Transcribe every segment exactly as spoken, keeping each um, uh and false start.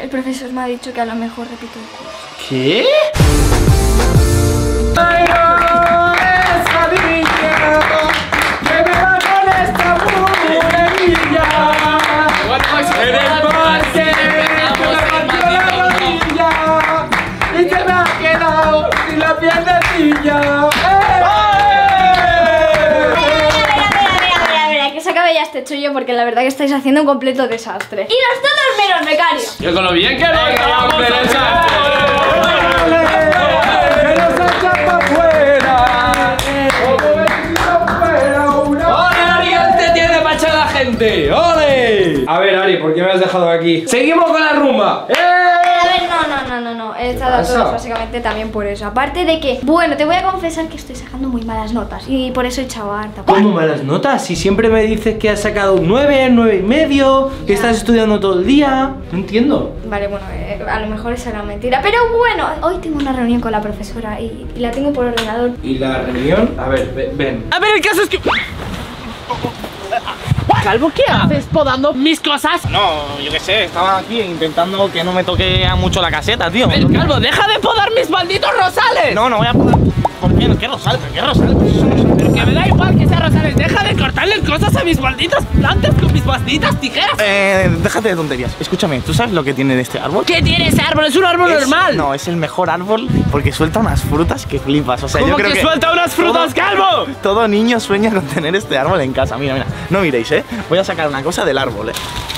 El profesor me ha dicho que a lo mejor repito el curso. ¿Qué? ¡Ay, no! ¡Esa niña! ¡Que me va con esta mujerilla! ¡En el parque! ¡Que me partió la rodilla! ¡Y que me ha quedado sin la piernecilla! Que se acabe ya este chollo porque la verdad que estáis haciendo un completo desastre. Y los todos menos, becario. Yo con lo bien que lo acabamos de echar. ¡Que nos echan para afuera! ¡Ole, Ari! ¡Te tiene para echar a la gente! ¡Ole! A ver, Ari, ¿por qué me has dejado aquí? ¡Seguimos con la rumba! ¡Eh! A ver, no, no, no, no, no. He estado a pasa? todos básicamente también por eso. Aparte de que, bueno, te voy a confesar que estoy sacando muy malas notas y por eso he echado harta. ¿Cómo malas notas? Si siempre me dices que has sacado un nueve, nueve y medio, que estás estudiando todo el día. No entiendo. Vale, bueno, eh, a lo mejor esa era mentira. Pero bueno, hoy tengo una reunión con la profesora y, y la tengo por ordenador. ¿Y la reunión? A ver, ve- ven. A ver, el caso es que... Calvo, ¿qué haces podando mis cosas? No, yo qué sé, estaba aquí intentando que no me toque mucho la caseta, tío. Pero, Calvo, deja de podar mis malditos rosales. No, no voy a podar. ¿Por qué? ¿Qué rosal? ¿Pero qué rosal? Pues eso no son- Pero que me da igual que sea rosales. Deja de cortarle cosas a mis malditas plantas con mis malditas tijeras. Eh, déjate de tonterías. Escúchame, ¿tú sabes lo que tiene de este árbol? ¿Qué tiene ese árbol? Es un árbol Es- normal. No, es el mejor árbol porque suelta unas frutas que flipas. O sea, ¿Cómo yo creo que que suelta unas frutas, todo- Calvo? Todo niño sueña con tener este árbol en casa. Mira, mira. No miréis, ¿eh? Voy a sacar una cosa del árbol, ¿eh?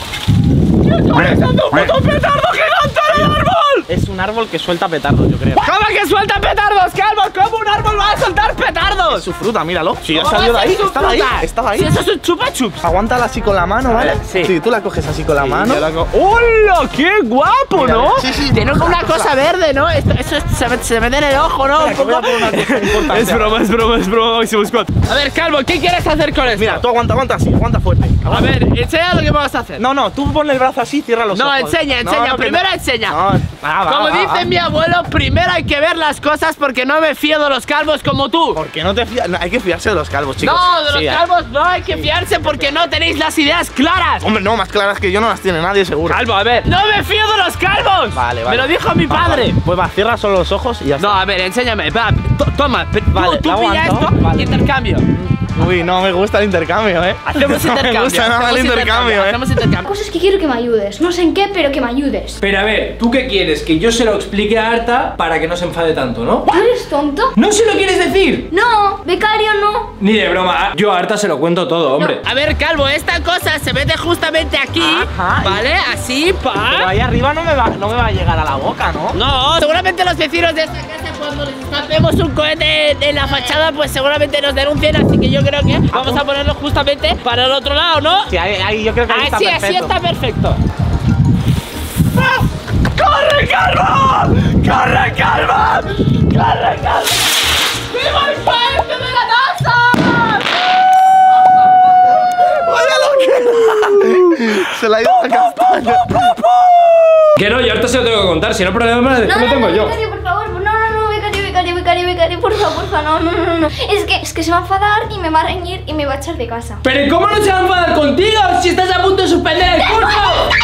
¡Está echando un puto petardo gigante en el árbol! Es un árbol que suelta petardos, yo creo. ¿Cómo que suelta petardos, Calvo? ¿Cómo un árbol va a soltar petardos? Es su fruta, míralo. Si ya ¿Cómo salió de va a ahí, ser su estaba ahí, fruta? estaba ahí. Si eso es un chupa chups. Aguántala así con la mano, ¿vale? Sí. Sí, tú la coges así con la mano. Yo la co- ¡Hola! ¡Qué guapo!, Mira, ¿no? sí, sí, Tiene como una una cosa verde, ¿no? Esto, eso es- se, me- se mete en el ojo, ¿no? Espera, que voy a poner una cosa importante. Es broma, es broma, es broma, Máximo Squad. A ver, Calvo, ¿qué quieres hacer con esto? Mira, tú aguanta, aguanta así, aguanta fuerte. A ver, enseña lo que vamos a hacer. No, no, tú ponle el brazo así, cierra los No, ojos. enseña, No, enseña, no, primero no. enseña. No, va, va, Como va, dice va. mi abuelo, primero hay que ver las cosas porque no me fío de los calvos como tú. Porque no te fías, no, hay que fiarse de los calvos, chicos. No, de los Sí, eh. calvos no hay que fiarse porque no tenéis las ideas claras. Hombre, no, más claras que yo no las tiene nadie, seguro. Calvo, a ver. No me fío de los calvos. Vale, vale. Me lo dijo mi padre. Pues va, cierra solo los ojos y ya está. No, a ver, enséñame. Va, to- toma, pe- Vale, tú, tú la pilla aguanto, esto vale. y intercambio. Uy, no me gusta el intercambio, eh. Hacemos no intercambio. me gusta nada hacemos el intercambio, eh. Hacemos La intercambio. cosa es que quiero que me ayudes. No sé en qué, pero que me ayudes. Pero a ver, ¿tú qué quieres? Que yo se lo explique a Arta para que no se enfade tanto, ¿no? ¿Tú eres tonto? ¿No se lo quieres decir? No, becario no. Ni de broma. Yo a Arta se lo cuento todo, hombre. A ver, Calvo, esta cosa se mete justamente aquí, Ajá. ¿vale? Así, Pero pa. ahí arriba no me, va, no me va a llegar a la boca, ¿no? No, seguramente los vecinos de esta casa cuando les tapemos un cohete en la fachada, pues seguramente nos denuncien, así que yo creo que vamos a ponerlo justamente para el otro lado, ¿no? Sí, ahí, ahí yo creo que ahí está Así, perfecto. así está perfecto. ¡Ah! ¡Corre, Calvo! ¡Corre, Calvo! ¡Corre, Calvo! ¡Viva el puente de la NASA! Se la ha ido la castaña. Que no, yo Arta se lo tengo que contar. Si no, problema es que No, lo no, tengo no, yo. becario, por favor. No, no, no, becario, becario, becario, becario. Por favor, por favor, no, no, no, no. Es que, es que se va a enfadar y me va a reñir y me va a echar de casa. Pero ¿cómo no se va a enfadar contigo si estás a punto de suspender el curso?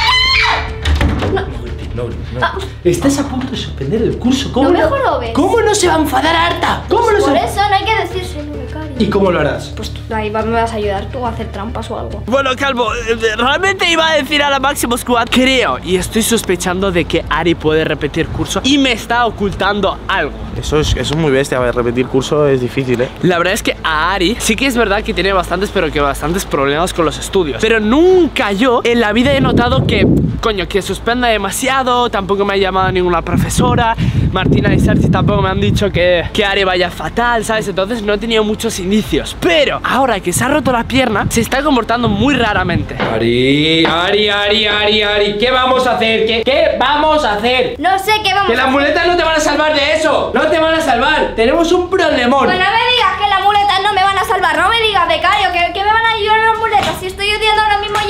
No, no, no. Estás a punto de suspender el curso. ¿Cómo No me jorobes. ¿Cómo no se va a enfadar Arta? ¿Cómo no se Por va? eso no hay que decírselo, becario. ¿Y cómo lo harás? Pues tú, ahí va- me vas a ayudar tú a hacer trampas o algo. Bueno, Calvo, eh, realmente iba a decir a la Máximo Squad, creo y estoy sospechando de que Ari puede repetir curso y me está ocultando algo. Eso es, eso es muy bestia, a ver, repetir curso es difícil, eh. La verdad es que a Ari sí que es verdad que tiene bastantes, pero que bastantes problemas con los estudios. Pero nunca yo en la vida he notado que, coño, que suspenda demasiado. Tampoco me ha llamado ninguna profesora. Martina y Sergi tampoco me han dicho que, que Ari vaya fatal, ¿sabes? Entonces no he tenido muchos indicios. Pero ahora que se ha roto la pierna, se está comportando muy raramente. Ari, Ari, Ari, Ari, Ari, ¿qué vamos a hacer? ¿Qué, qué vamos a hacer? No sé qué vamos Que a las hacer. muletas no te van a salvar de eso. No te van a salvar. Tenemos un problemón. Pues no me digas que las muletas no me van a salvar. No me digas, becario, que, que me van a ayudar las muletas. Si estoy odiando ahora mismo llevarlas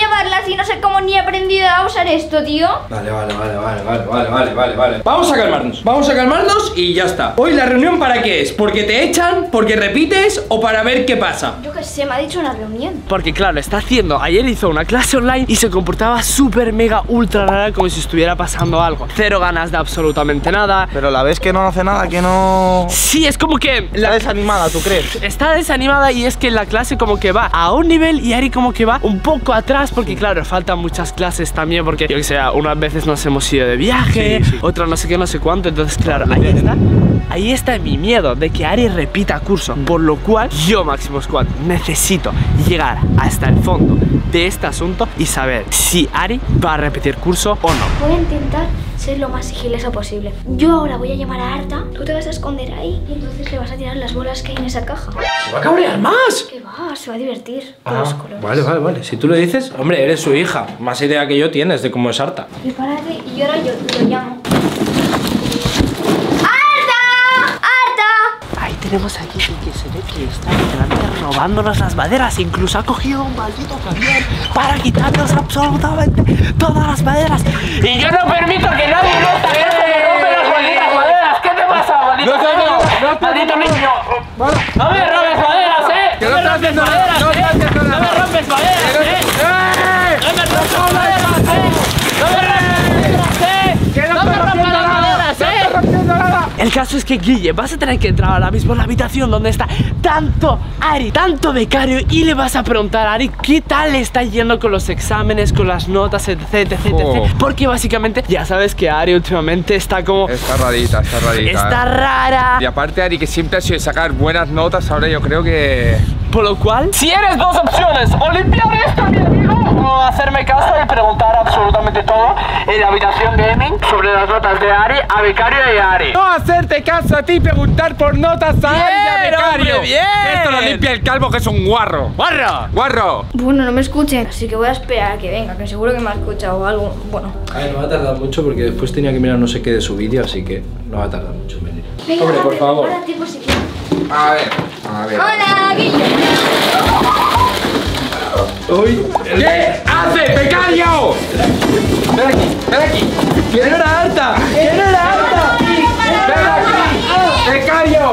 y no sé cómo ni he aprendido a usar esto, tío. Vale, vale, vale, vale, vale, vale, vale, vale, vale. Vamos a calmarnos, vamos a calmarnos y ya está. Hoy la reunión ¿para qué es? ¿Porque te echan? ¿Porque repites? ¿O para ver qué pasa? Yo qué sé, me ha dicho una reunión. Porque claro, está haciendo, ayer hizo una clase online y se comportaba súper mega ultra rara, como si estuviera pasando algo. Cero ganas de absolutamente nada. Pero la ves que no hace nada, que no... Sí, es como que Está desanimada, ¿tú crees? está desanimada y es que la clase como que va a un nivel y Ari como que va un poco atrás porque claro, faltan muchas clases también porque yo que sé, unas veces nos hemos ido de viaje, Sí, sí. otras no sé qué, no sé cuánto, entonces claro, ahí está. Ahí está mi miedo de que Ari repita curso, por lo cual yo, Máximo Squad, necesito llegar hasta el fondo de este asunto y saber si Ari va a repetir curso o no. Voy a intentar ser lo más sigiloso posible. Yo ahora voy a llamar a Arta, tú te vas a esconder ahí y entonces le vas a tirar las bolas que hay en esa caja. ¡Se va a cabrear más! ¿Qué va? Se va a divertir con Ah, los colores. vale, vale, vale. Si tú le dices, hombre, eres su hija. Más idea que yo tienes de cómo es Arta. Prepárate y ahora yo lo llamo. ¡Arta! ¡Arta! Ahí tenemos aquí que se ve que está literalmente robándonos las maderas. Incluso ha cogido un maldito camión para quitarnos absolutamente todas las maderas. Y yo no permito que nadie en esta casa me rompa las malditas maderas. ¿Qué te pasa, maldito No, no, no, niño? no, no, Maldito no, no. niño. Vale. No me robes maderas, eh. Que No no me estás rompes haciendo nada, maderas, no estás eh. haciendo No me nada. rompes maderas, eh. ¡Eh! No me rompes maderas, eh. No me rompes maderas, eh. ¡Que no No estoy me rompas rompiendo las nada! maderas, ¡No eh. estoy rompiendo nada! El caso es que, Guille, vas a tener que entrar ahora mismo en la habitación donde está tanto Ari, tanto becario, y le vas a preguntar a Ari qué tal le está yendo con los exámenes, con las notas, etc, etc, Oh. etc. Porque básicamente ya sabes que Ari últimamente está como... Está rarita, está rarita. Está rara. Y aparte, Ari, que siempre ha sido sacar buenas notas, ahora yo creo que... Por lo cual, si eres dos opciones, o limpiar esto, mi amigo, o hacerme caso y preguntar absolutamente todo en la habitación gaming sobre las notas de Ari a becario y a Ari. No hacerte caso a ti y preguntar por notas a Ari y a Bien, becario. hombre, bien. Esto lo limpia el calvo, que es un guarro. ¡Guarro! ¡Guarro! Bueno, no me escuchen, así que voy a esperar a que venga, que seguro que me ha escuchado algo. Bueno. A ver, no va a tardar mucho porque después tenía que mirar no sé qué de su vídeo, así que no va a tardar mucho en venir. Venga, Hombre, por Arta, favor. prepárate por si quieres. A ver, a ver. ¡Hola, Guille! ¡Uy! ¿Qué hace, becario? Ven aquí, ven aquí. ¿Quién era Arta? ¿Quién era Arta? ¡Ven aquí! ¡Becario!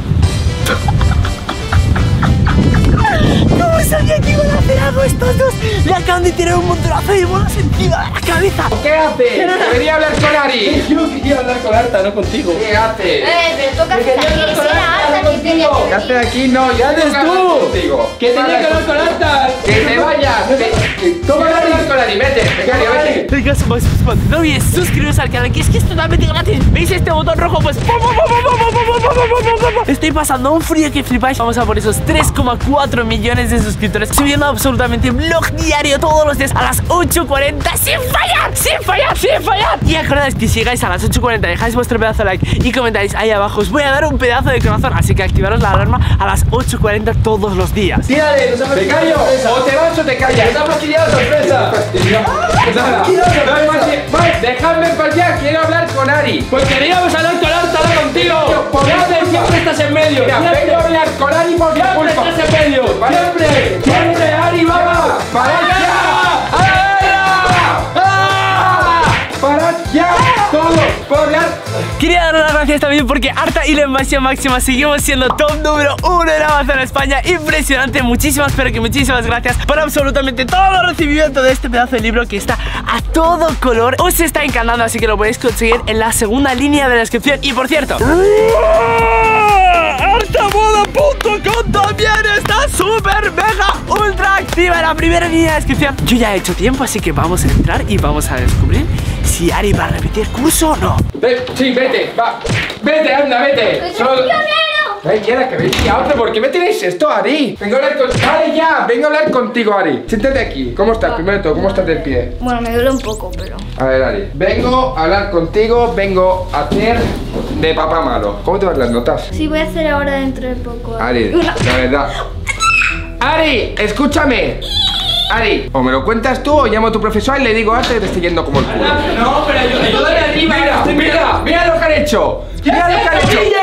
No sabía que iban a hacer algo estos dos. Le acaban de tirar un montonazo de bolas encima de la cabeza. ¿Qué hace? Debería hablar con Ari. Yo quería hablar con Arta, no contigo. ¿Qué hace? Eh, pero toca hacer aquí, si era Arta que tenía que ¿Qué hace venir. aquí? No, ya haces tengo que hablar tú? contigo. Que tenía que hablar con Arta. Que te vayas. Toma Ari. hablar con Ari, vete. Becario, vete. El caso más no olvides suscribiros al canal, que es que es totalmente gratis. ¿Veis este botón rojo? Pues ¡pum, pum, pum, pum, pum, pum, pum, pum, pum, pum! Estoy pasando un frío que flipáis. Vamos a por esos tres coma cuatro millones de suscriptores, subiendo absolutamente vlog diario todos los días a las ocho cuarenta sin fallar, sin fallar, sin fallar. Y acordaos que si llegáis a las ocho cuarenta, dejáis vuestro pedazo de like y comentáis ahí abajo, os voy a dar un pedazo de corazón. Así que activaros la alarma a las ocho cuarenta todos los días. Tírale, nos ha Becario, o te vas o te callas. ¡Nos ha fastidiado la sorpresa! Nada. No hay más que- Vale, dejadme en paz ya, quiero hablar con Ari. Pues queríamos hablar con Arta, no contigo. Por ¿Qué haces? culpa. Siempre estás en medio. Mira, Siempre. vengo a hablar con Ari por tu Siempre culpa. estás en medio. Vale. Siempre. Siempre, Ari, vamos. ¡Parad ya! ¡Ah! ¡Parad ya! ¡Todos! ¡Puedo hablar! Quería dar las gracias también porque Arta y la Invasión Máxima seguimos siendo top número uno en Amazon España. Impresionante, muchísimas, pero que muchísimas gracias por absolutamente todo el recibimiento de este pedazo de libro que está a todo color. Os está encantando, así que lo podéis conseguir en la segunda línea de la descripción. Y por cierto, artamoda punto com también está súper mega ultra activa en la primera línea de descripción. Yo ya he hecho tiempo, así que vamos a entrar y vamos a descubrir si Ari va a repetir curso o no. Ve, sí, vete, va. Vete, anda, vete. Solo... Ay, mierda, que venía a otro. ¿Por qué me tenéis esto, Ari? Vengo a hablar con... Vale, ya. Vengo a hablar contigo, Ari. Siéntate aquí. ¿Cómo estás? Primero de todo, ¿cómo estás del pie? Bueno, me duele un poco, pero... A ver, Ari. Vengo a hablar contigo. Vengo a hacer de papá malo. ¿Cómo te van las notas? Sí, voy a hacer ahora dentro de poco. Ari, Una- la verdad. Ari, escúchame. Ari, o me lo cuentas tú o llamo a tu profesor y le digo antes que te estoy yendo como el culo. No, pero ayúdale arriba. Mira, mira, mira lo que han hecho. Mira lo que han hecho.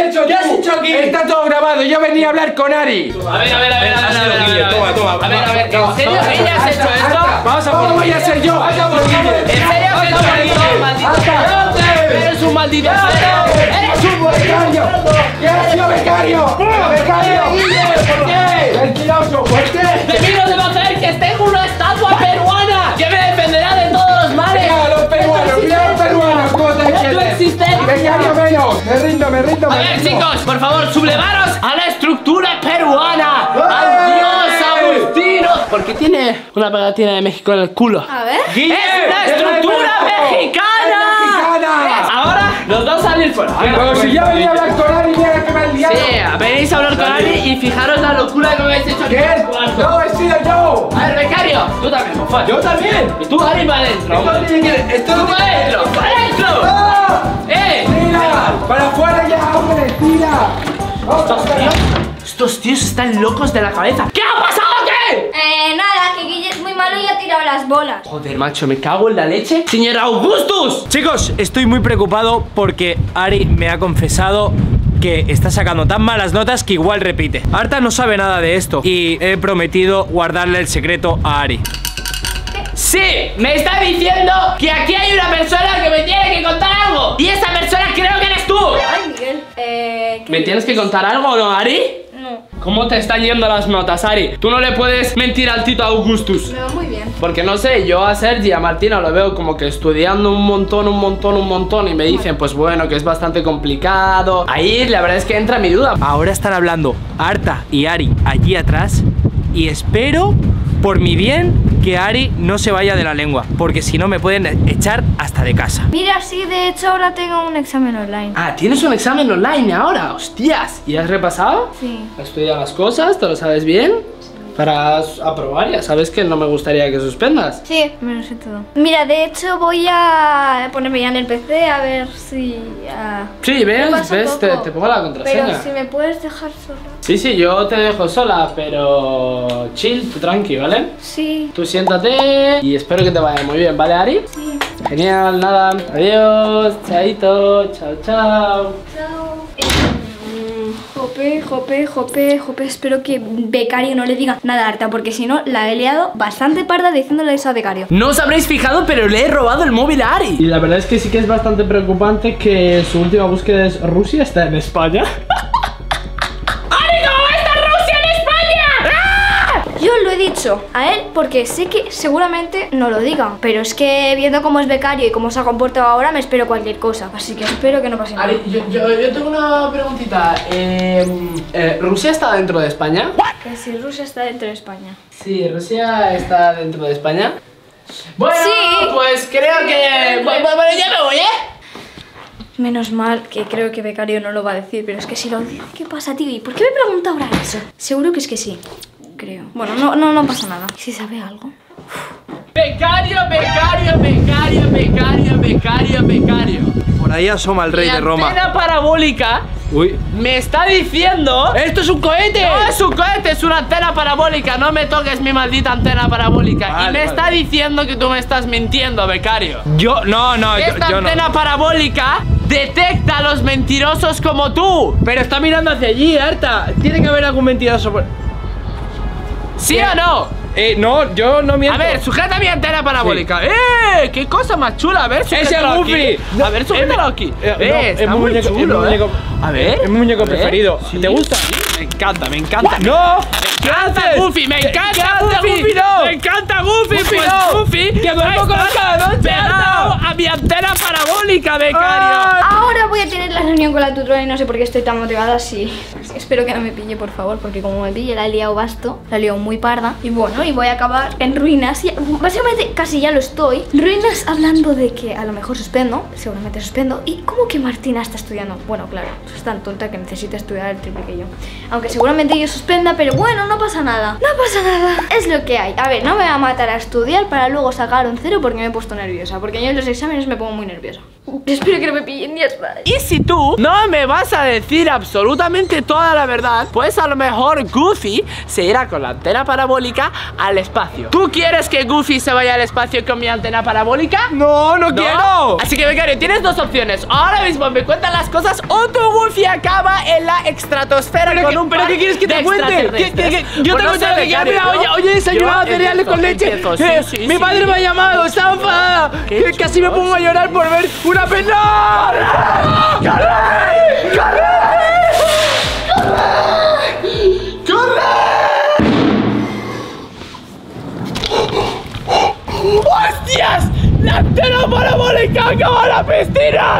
hecho? ¿Qué has hecho aquí? Está todo grabado, yo venía a hablar con Ari. A ver, a ver, a ver, a ver, a ver, a ver. Toma, toma. A ver, a ver, ¿en serio Guille has hecho esto? Vamos a por voy a ser yo. Vamos a por Guille. ¿En serio has hecho esto, maldito? Eres un maldito feo. ¡Eres un becario! ¿Qué has sido becario? ¡Becario! ¿Por qué? ¡Mentiroso! ¿Por qué? ¡Te miro de hacer que tengo una estatua peruana que me defenderá de todos los males! ¡Mira los peruanos! ¡Mira los peruanos! ¿Cómo te ¡No entiendes? existen! ¡Becario menos! ¡Me rindo, me rindo! A ver, chicos, por favor, sublevaros a la estructura peruana. ¡Adiós, Agustino! Porque tiene una pegatina de México en el culo. A ver. ¡Guille! ¡Es una estructura mexicana! ¡Mexicana! Ahora nos vamos a salir fuera. Pero si ya venía a hablar con Ari, mira que me has liado. Sí, venís a hablar con Ari y fijaros la locura que me habéis hecho aquí. ¿Qué? ¡No, he sido yo! A ver, becario, tú también, por favor. ¡Yo también! Y tú, Ari, para adentro. Esto no tiene que... Esto no ¡Tú para tiene que- adentro! ¡Para adentro! ¡Ah! ¡Eh! ¡Tira! ¡Para afuera ya, hombre! ¡Tira! Estos tíos, estos tíos están locos de la cabeza. ¿Qué ha pasado aquí? Eh, nada, que Guille es muy malo y ha tirado las bolas. Joder, macho, me cago en la leche. ¡Señor Augustus! Chicos, estoy muy preocupado porque Ari me ha confesado que está sacando tan malas notas que igual repite. Arta no sabe nada de esto y he prometido guardarle el secreto a Ari. Sí, me está diciendo que aquí hay una persona que me tiene que contar algo. Y esa persona creo que eres tú. Ay, Miguel. Eh, ¿qué ¿Me tienes que contar algo o no, Ari? No, ¿Cómo te están yendo las notas, Ari? Tú no le puedes mentir al Tito Augustus. me va muy bien. Porque no sé, yo a Sergi y a Martina lo veo como que estudiando un montón, un montón, un montón. Y me dicen, pues bueno, que es bastante complicado. Ahí la verdad es que entra mi duda. Ahora están hablando Arta y Ari allí atrás y espero, por mi bien, que Ari no se vaya de la lengua, porque si no me pueden echar hasta de casa. Mira, sí, de hecho ahora tengo un examen online. Ah, ¿tienes un examen online ahora? ¡Hostias! ¿Y has repasado? Sí. ¿Has estudiado las cosas? ¿Te lo sabes bien? Para aprobar, ya sabes que no me gustaría que suspendas. Sí, me lo sé todo. Mira, de hecho voy a ponerme ya en el P C a ver si... ah, Sí, me ves, pasa un ves, te, poco. te pongo la contraseña. Pero si me puedes dejar sola. Sí, sí, yo te dejo sola, pero chill, tú tranqui, ¿vale? Sí. Tú siéntate y espero que te vaya muy bien, ¿vale, Ari? Sí. Genial, nada, adiós, chaito, chao, chao. Chao. Jope, jope, jope, jope. Espero que Becario no le diga nada a Arta, porque si no la he liado bastante parda diciéndole eso a Becario. No os habréis fijado, pero le he robado el móvil a Ari. Y la verdad es que sí que es bastante preocupante que su última búsqueda es Rusia, está en España. ¡Ari, cómo va a estar Rusia en España! ¡Ah! Yo lo he dicho a él porque sé que seguramente no lo diga, pero es que viendo cómo es Becario y cómo se ha comportado ahora me espero cualquier cosa, así que espero que no pase nada. Ari, yo, yo, yo tengo una preguntita. Eh, eh, ¿Rusia está dentro de España? Que si Rusia está dentro de España. Sí, Rusia está dentro de España. Bueno, Sí. pues creo que... Bueno, bueno, ya me voy, ¿eh? Menos mal que creo que Becario no lo va a decir, pero es que si lo dice, ¿qué pasa, tío? ¿Y por qué me pregunta ahora eso? Seguro que es que sí, creo. Bueno, no, no, no pasa nada. ¿Si sabe algo? Becario, becario, becario, becario, becario, becario. Por ahí asoma el rey Mi de Roma. antena parabólica Uy. me está diciendo... ¡Esto es un cohete! No es un cohete, es una antena parabólica. No me toques mi maldita antena parabólica. Vale, y me vale. está diciendo que tú me estás mintiendo, becario. Yo, no, no, yo, Esta yo no. antena parabólica detecta a los mentirosos como tú. Pero está mirando hacia allí, Arta. Tiene que haber algún mentiroso por... ¿Sí o no? Eh, no, yo no miento. A ver, sujeta mi antena parabólica. ¡Eh! ¡Qué cosa más chula! A ver, ¡Es el sujétalo Goofy! aquí. A ver, sujétalo aquí. Eh, no, Eh, está es mi muy muñeco, chulo, es mi ¿eh? muñeco. A ver. Es mi muñeco a ver. preferido. Sí, ¿Te gusta? sí, me encanta, me encanta. ¡No! ¡Me encanta Goofy! ¡Me encanta Goofy! Goofy no! ¡Me encanta Goofy! Goofy Pues no! Goofy ¡Que duermo con él cada noche, pegado Arta! a mi antena parabólica, becario. ¡Ay! Ahora voy a tener la reunión con la tutora y no sé por qué estoy tan motivada así. Espero que no me pille, por favor, porque como me pille la he liado basto, la he liado muy parda. Y bueno, y voy a acabar en ruinas. Y básicamente casi ya lo estoy. Ruinas hablando de que a lo mejor suspendo, seguramente suspendo. Y como que Martina está estudiando. Bueno, claro, es tan tonta que necesita estudiar el triple que yo. Aunque seguramente yo suspenda, pero bueno, no pasa nada. No pasa nada. Es lo que hay. A ver, no me voy a matar a estudiar para luego sacar un cero porque me he puesto nerviosa. Porque yo en los exámenes me pongo muy nerviosa. Espero que no me pillen, ya está. Y si tú no me vas a decir absolutamente toda la verdad, pues a lo mejor Goofy se irá con la antena parabólica al espacio. ¿Tú quieres que Goofy se vaya al espacio con mi antena parabólica? No, no, ¿No? quiero. Así que, becario, tienes dos opciones. Ahora mismo me cuentan las cosas o tu Goofy acaba en la estratosfera ¿Pero con qué- un pero par qué quieres que te de cuente? ¿Qué- qué- extraterrestres. qué- yo Pues te no cuento sé, lo que quiera. becario, Mira, ¿no? oye, oye, desayunado Yo cereales empiezo, con leche. empiezo, sí, Eh, sí, mi sí. padre me ha llamado, está enfadada. ¿Qué Que casi me chicos? pongo a llorar por ver una pena. ¡Hostias! ¡La antena parabólica acaba en la piscina!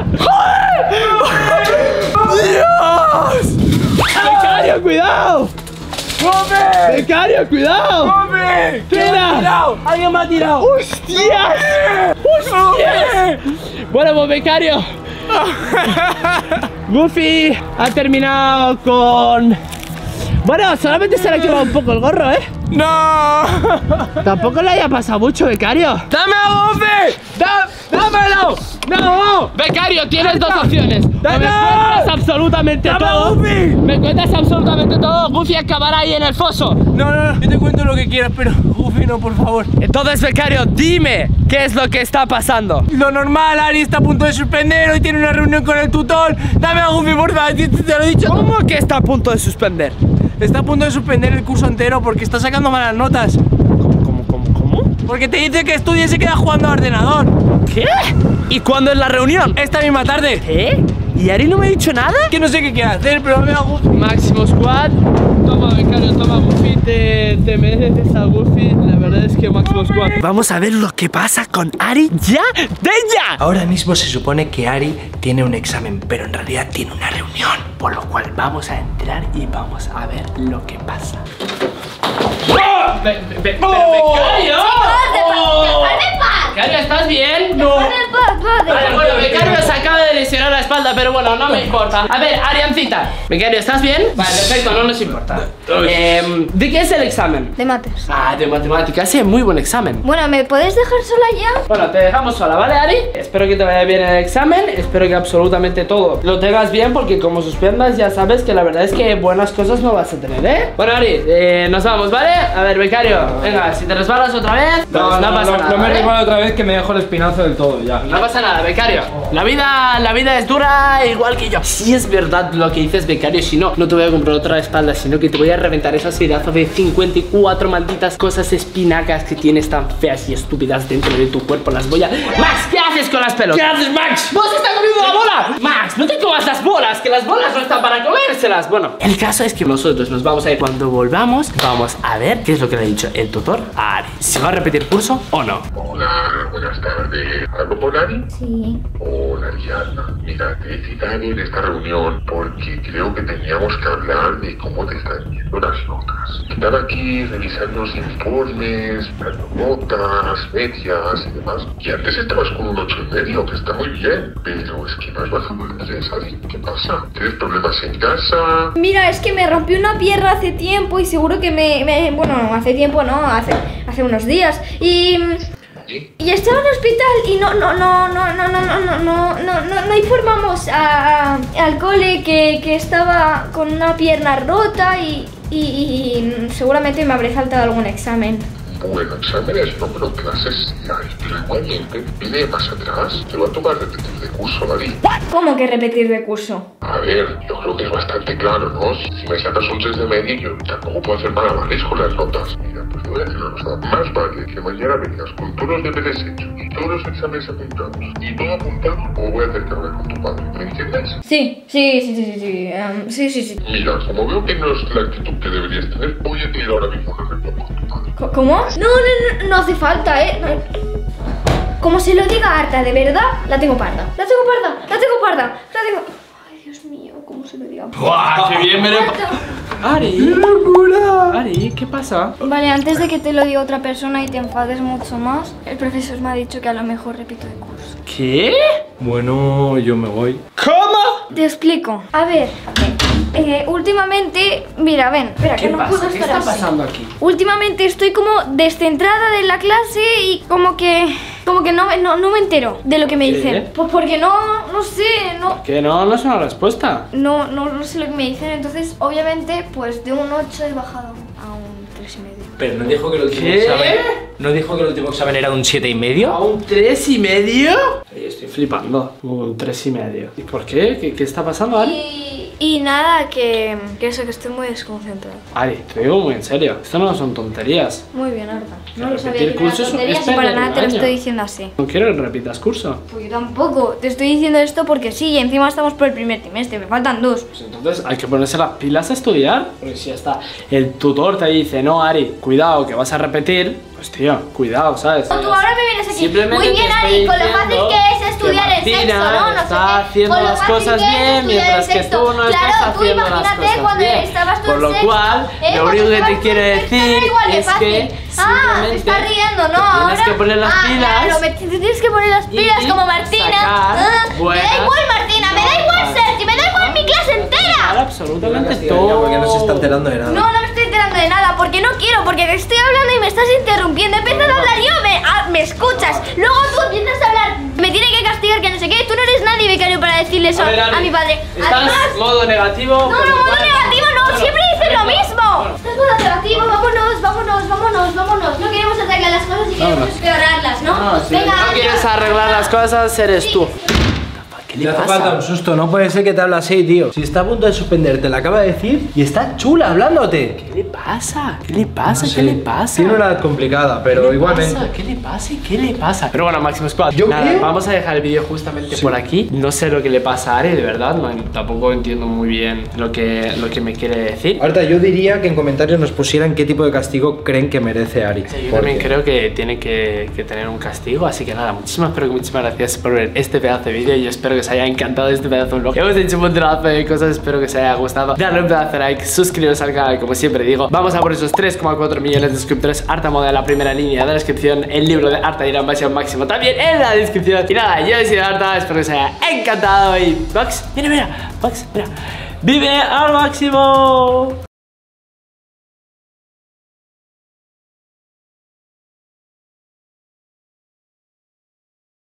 ¡Joder! ¡Dios! ¡Becario, cuidado! ¡Come! ¡Becario, cuidado! ¡Come! ¿Quién me ha tirado? ¡Alguien me ha tirado! ¡Hostias! ¡Hostias! Bueno, pues, becario, Goofy ha terminado con... Bueno, solamente se le ha quemado un poco el gorro, ¿eh? ¡No! Tampoco le haya pasado mucho, becario. ¡Dame a Goofy! ¡Da- ¡Dámelo! ¡No! Becario, tienes dos opciones. O me ¡Dame! cuentas absolutamente ¡Dame a todo. Goofy! Me cuentas absolutamente todo. Goofy acabará ahí en el foso. No, no, no, yo te cuento lo que quieras, pero Goofy no, por favor. Entonces, becario, dime qué es lo que está pasando. Lo normal, Ari está a punto de suspender, hoy tiene una reunión con el tutor. Dame a Goofy, por favor, te, te lo he dicho. ¿Cómo que está a punto de suspender? Está a punto de suspender el curso entero porque está sacando malas notas. ¿Cómo, cómo, cómo, cómo? Porque te dice que estudia y se queda jugando al ordenador. ¿Qué? ¿Y cuándo es la reunión? Esta misma tarde. ¿Eh? ¿Y Ari no me ha dicho nada? Que no sé qué quiere hacer, pero me hago. Máximo Squad. Toma, becario, toma, Goofy. Te, te mereces a Goofy. La verdad es que Máximo Squad. Vamos a ver lo que pasa con Ari ya de ya. Ahora mismo se supone que Ari tiene un examen, pero en realidad tiene una reunión. Por lo cual vamos a entrar y vamos a ver lo que pasa. Be- be- be- ¡Oh! ¡Becario! ¡Oh! ¡Dejadme paz! Becario, ¿estás bien? No. ¡Dejadme paz, padre! Vale, bueno, Becario se acaba de lesionar la espalda, pero bueno, no me importa. A ver, Ariancita, Becario, ¿estás bien? Vale, perfecto, no nos importa. Eh, ¿De qué es el examen? De mates. Ah, de matemáticas, sí, muy buen examen. Bueno, ¿me podéis dejar sola ya? Bueno, te dejamos sola, ¿vale, Ari? Espero que te vaya bien el examen, espero que absolutamente todo lo tengas bien, porque como suspendas ya sabes que la verdad es que buenas cosas no vas a tener, ¿eh? Bueno, Ari, eh, nos vamos, ¿vale? A ver, Becario, venga, si te resbalas otra vez, pues no, pasa nada, no me ¿vale? resbalo otra vez que me dejo el espinazo del todo ya. No pasa nada, becario. La vida, la vida es dura igual que yo. Si es verdad lo que dices, becario, si no, no te voy a comprar otra espalda, sino que te voy a reventar esas pedazos de cincuenta y cuatro malditas cosas espinacas que tienes tan feas y estúpidas dentro de tu cuerpo. Las voy a... Max, ¿qué haces con las pelotas? ¿Qué haces, Max? ¡Vos estás comiendo la bola! Max, no te comas las bolas, que las bolas no están para comérselas. Bueno, el caso es que nosotros nos vamos a ir. Cuando volvamos, vamos a ver qué es lo que le ha dicho el tutor a Ari. Si va a repetir curso o no. Hola, buenas tardes. ¿Hablo con Ari? Sí. Hola, Ariana. Mira, te he citado en esta reunión porque creo que teníamos que hablar de cómo te están yendo las notas. Estaba aquí revisando los informes, las notas, medias y demás. Y antes estabas con un ocho y medio, que está muy bien. Pero es que no has bajado el tres, Ari. ¿Qué pasa? ¿Tienes problemas en casa? Mira, es que me rompí una pierna hace tiempo y seguro que me... me- bueno, hace tiempo no, hace, hace unos días. Y... ¿Sí? Y estaba en el hospital y no, no, no, no, no, no, no, no, no, no, no, no informamos a, a- al cole que, que estaba con una pierna rota y, y, y seguramente me habré saltado algún examen. Bueno, exámenes no, pero clases sí hay. Pero igualmente, pide más atrás. Te va a tomar repetir de curso, David. ¿Cómo que repetir de curso? A ver, yo creo que es bastante claro, ¿no? Si, si me sacas un tres de media, yo tampoco puedo hacer malabares con las notas. Mira, pues te voy a decir una cosa. Más vale que mañana vengas con todos los deberes hechos y todos los exámenes apuntados y todo apuntado, o voy a hacer que hablar con tu padre. ¿Me entiendes? Sí, sí, sí, sí, sí, sí, em, sí, sí, sí. Mira, como veo que no es la actitud que deberías tener, voy a pedir ahora mismo una reunión con tu padre. Co- ¿Cómo? No, no, no, no hace falta, ¿eh? No. Como se lo diga a Arta, de verdad, la tengo parda. La tengo parda, la tengo parda, la tengo... Ay, Dios mío, ¿cómo se lo diga? ¡Guau! ¡Qué bien me lo... Arta. Ari, Ari, ¿qué pasa? Vale, antes de que te lo diga otra persona y te enfades mucho más, el profesor me ha dicho que a lo mejor repito de curso. ¿Qué? Bueno, yo me voy. ¿Cómo? Te explico. A ver, eh, últimamente... Mira, ven, espera, ¿Qué que no pasa? puedo ¿Qué estar está así. pasando aquí? Últimamente estoy como descentrada de la clase y como que... como que no, no, no me entero de lo que me ¿Qué? dicen. Pues porque no, no sé, no, Que no, no es una respuesta. no, no, no sé lo que me dicen. Entonces, obviamente, pues de un ocho he bajado a un tres y medio. Pero no dijo que el último ¿Qué? examen. ¿No dijo que el último examen era un siete y medio? ¿A un tres y medio? Ay, estoy flipando. Un tres y medio. ¿Y por qué? ¿Qué, qué está pasando, Ari? Y, y nada, que, que eso, que estoy muy desconcentrada. Ari, te digo muy en serio. Esto no son tonterías. Muy bien, Arta. No Que lo sabía repetir que eran cursos tonterías es y para perder nada un te lo año. estoy diciendo así. No quiero que repitas curso. Pues yo tampoco. Te estoy diciendo esto porque sí, y encima estamos por el primer trimestre. Me faltan dos. Pues entonces hay que ponerse las pilas a estudiar. Porque si hasta el tutor te dice, no, Ari, cuidado, que vas a repetir. Pues tío, cuidado, ¿sabes? Tú ahora me vienes aquí. Simplemente Muy bien, te estoy Ari, con lo fácil diciendo que es estudiar que el sexo, Martina ¿no? No sé está qué. haciendo Con lo las fácil cosas que es bien, estudiar mientras el que sexo. tú no estás Claro, tú haciendo las imagínate cosas cuando bien. estabas tú Por en lo sexto, cual, ¿eh? lo Cuando único que estabas te tú quiero en sexto era decir igual de es fácil. que Ah, te simplemente estás riendo, ¿no? te tienes Ahora. que poner las ah, pilas Claro, me, te tienes que poner las y pilas como Martina. sacar Ah, me da buenas igual, Martina, me da igual notas. Sergi, me da igual mi clase Claro, entera. absolutamente Castiga ya, todo. porque no se está enterando de nada. No, no me estoy enterando de nada, porque no quiero, porque te estoy hablando y me estás interrumpiendo. Empiezas a hablar yo, me, ah, me escuchas. Luego tú empiezas a hablar, me tiene que castigar, que no sé qué. Tú no eres nadie, becario, para decirle eso A ver, a, Ari, mi padre. Estás Además, modo negativo. no, por no, lo modo cual- negativo, no, Bueno, siempre dicen lo bueno, mismo. bueno. Estás modo negativo, vámonos, vámonos, vámonos, vámonos. No queremos arreglar las cosas y queremos Vámonos. empeorarlas, ¿no? No, si Venga, no adiós. quieres arreglar las cosas, eres Sí, tú. sí. ¿Qué Le le hace pasa? falta un susto, no puede ser que te hable así, tío. Si está a punto de suspender, te lo acaba de decir y está chula hablándote. ¿Qué le pasa? ¿Qué le pasa? No ¿Qué sé, le pasa? Tiene una edad complicada, pero ¿Qué le igualmente. pasa? ¿Qué le pasa? ¿Y qué le pasa? Pero bueno, Máximo Squad, Yo nada, creo- vamos a dejar el vídeo justamente por aquí. No sé lo que le pasa a Ari, de verdad, no, tampoco entiendo muy bien lo que, lo que me quiere decir. Ahorita yo diría que en comentarios nos pusieran qué tipo de castigo creen que merece Ari. Sí, yo Porque- también creo que tiene que, que tener un castigo, así que nada, muchísimas, pero que muchísimas gracias por ver este pedazo de vídeo y espero que os haya encantado este pedazo de vlog. Hemos hecho un montón de cosas, espero que os haya gustado. Darle un pedazo de like, suscribiros al canal, como siempre digo. Vamos a por esos tres coma cuatro millones de suscriptores. Arta Moda en la primera línea de la descripción, el libro de Arta Irán Versión Máximo también en la descripción. Y nada, yo he sido Arta, espero que os haya encantado y Max, mira, mira, Max, mira, vive al máximo.